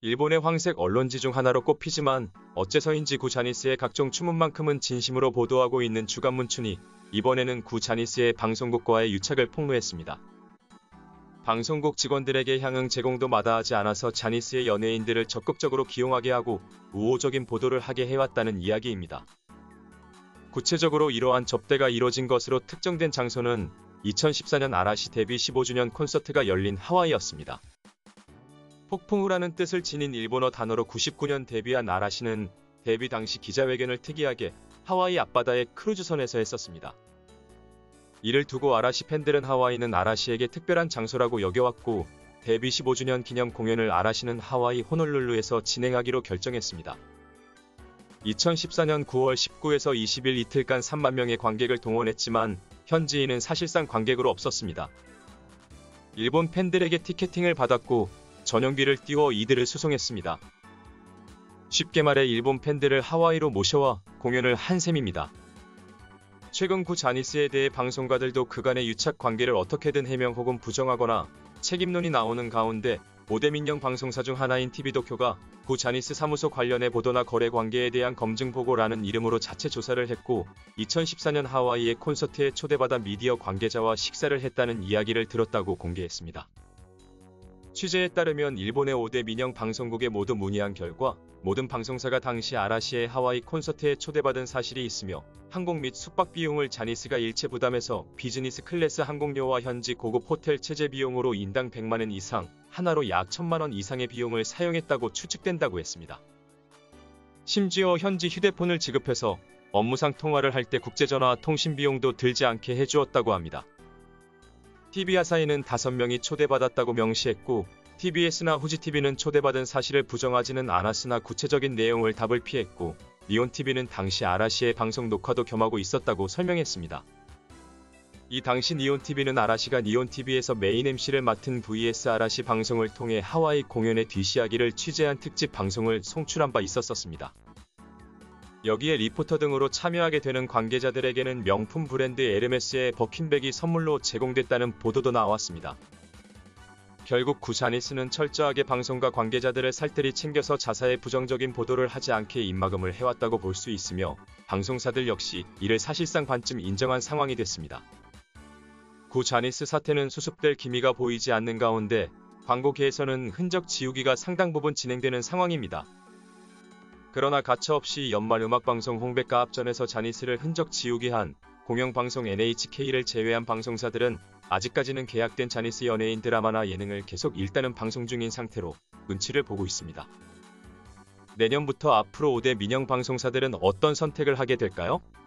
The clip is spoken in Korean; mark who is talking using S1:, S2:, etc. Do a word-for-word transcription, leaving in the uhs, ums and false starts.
S1: 일본의 황색 언론지 중 하나로 꼽히지만 어째서인지 구 자니스의 각종 추문만큼은 진심으로 보도하고 있는 주간문춘이 이번에는 구 자니스의 방송국과의 유착을 폭로했습니다. 방송국 직원들에게 향응 제공도 마다하지 않아서 자니스의 연예인들을 적극적으로 기용하게 하고 우호적인 보도를 하게 해왔다는 이야기입니다. 구체적으로 이러한 접대가 이뤄진 것으로 특정된 장소는 이천십사 년 아라시 데뷔 십오 주년 콘서트가 열린 하와이였습니다. 폭풍우라는 뜻을 지닌 일본어 단어로 구십구 년 데뷔한 아라시는 데뷔 당시 기자회견을 특이하게 하와이 앞바다의 크루즈선에서 했었습니다. 이를 두고 아라시 팬들은 하와이는 아라시에게 특별한 장소라고 여겨왔고 데뷔 십오 주년 기념 공연을 아라시는 하와이 호놀룰루에서 진행하기로 결정했습니다. 이천십사 년 구월 십구에서 이십일 이틀간 삼만 명의 관객을 동원했지만 현지인은 사실상 관객으로 없었습니다. 일본 팬들에게 티켓팅을 받았고 전용기를 띄워 이들을 수송했습니다. 쉽게 말해 일본 팬들을 하와이로 모셔와 공연을 한 셈입니다. 최근 구 자니스에 대해 방송가들도 그간의 유착 관계를 어떻게든 해명 혹은 부정하거나 책임론이 나오는 가운데 오 대 민영 방송사 중 하나인 티비도쿄가 구 자니스 사무소 관련의 보도나 거래 관계에 대한 검증 보고라는 이름으로 자체 조사를 했고 이천십사 년 하와이의 콘서트에 초대받아 미디어 관계자와 식사를 했다는 이야기를 들었다고 공개했습니다. 취재에 따르면 일본의 오 대 민영 방송국에 모두 문의한 결과 모든 방송사가 당시 아라시의 하와이 콘서트에 초대받은 사실이 있으며 항공 및 숙박 비용을 자니스가 일체 부담해서 비즈니스 클래스 항공료와 현지 고급 호텔 체제 비용으로 인당 백만 엔 이상, 하나로 약 천만 원 이상의 비용을 사용했다고 추측된다고 했습니다. 심지어 현지 휴대폰을 지급해서 업무상 통화를 할 때 국제전화 통신 비용도 들지 않게 해주었다고 합니다. 티비아사히는 다섯 명이 초대받았다고 명시했고 티비에스나 후지티비는 초대받은 사실을 부정하지는 않았으나 구체적인 내용을 답을 피했고 니온티비는 당시 아라시의 방송 녹화도 겸하고 있었다고 설명했습니다. 이 당시 니온티비는 아라시가 니온티비에서 메인 엠시를 맡은 브이에스 아라시 방송을 통해 하와이 공연의 뒷이야기를 취재한 특집 방송을 송출한 바 있었습니다. 여기에 리포터 등으로 참여하게 되는 관계자들에게는 명품 브랜드 에르메스의 버킨백이 선물로 제공됐다는 보도도 나왔습니다. 결국 구 자니스는 철저하게 방송과 관계자들을 살뜰히 챙겨서 자사의 부정적인 보도를 하지 않게 입막음을 해왔다고 볼 수 있으며 방송사들 역시 이를 사실상 반쯤 인정한 상황이 됐습니다. 구 자니스 사태는 수습될 기미가 보이지 않는 가운데 광고계에서는 흔적 지우기가 상당 부분 진행되는 상황입니다. 그러나 가차없이 연말 음악방송 홍백가 앞전에서 자니스를 흔적 지우기 한 공영방송 엔에이치케이를 제외한 방송사들은 아직까지는 계약된 자니스 연예인 드라마나 예능을 계속 일단은 방송 중인 상태로 눈치를 보고 있습니다. 내년부터 앞으로 오 대 민영 방송사들은 어떤 선택을 하게 될까요?